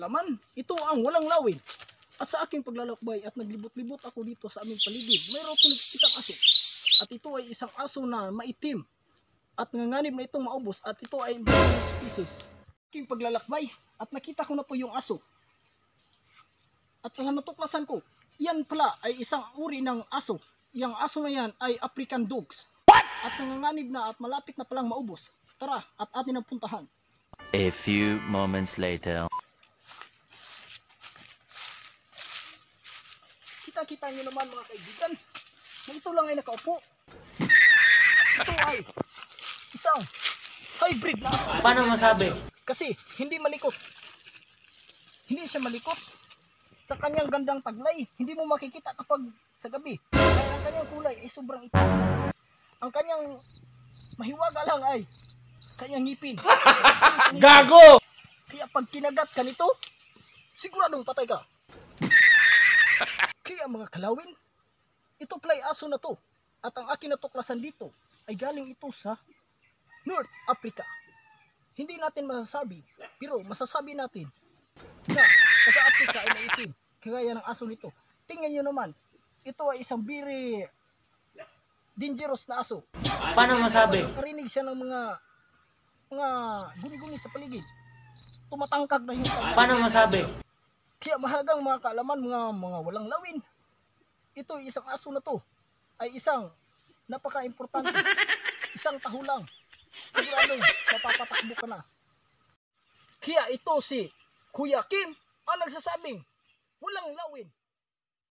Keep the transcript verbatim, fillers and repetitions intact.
kaalaman, ito ang walang lawin. At sa aking paglalakbay at naglibot-libot ako dito sa aming paligid, mayroon ko isang aso. At ito ay isang aso na maitim. At nanganib na itong maubos at ito ay endangered species. Aking paglalakbay at nakita ko na po yung aso. At sa natuklasan ko, yan pala ay isang uri ng aso. Yang aso na yan ay African dogs. What? At nanganganib na at malapit na palang maubos. Tara at atin ang puntahan. A few moments later. Kita-kita nyo naman mga kaibigan, na ito lang ay nakaupo. Ito ay isang hybrid na aso. Paano masabi? Kasi hindi malikot. Hindi siya malikot. Sa kanyang gandang taglay, hindi mo makikita kapag sa gabi. Kaya ang kanyang kulay ay sobrang itim. Ang kanyang mahiwaga lang ay kanyang ngipin. Gago! Kaya pag kinagat ka nito, siguradong patay ka. Kaya mga kalawin, ito play aso na to. At ang aking natuklasan dito ay galing ito sa North Africa. Hindi natin masasabi, pero masasabi natin na sa Africa ay maitim. Kagaya ng aso nito. Tingnan nyo naman, ito ay isang very dangerous na aso. Paano masabi? Karinig siya ng mga mga guni-guni sa paligid. Tumatangkag na yung tayo. Paano masabi? Kaya mahalagang mga kaalaman, mga mga walang lawin. Ito isang aso na to ay isang napaka-importante. Isang tahulang. Siguradong mapapatakbo ka na. Kaya ito si Kuya Kim ang nagsasabing walang lawin.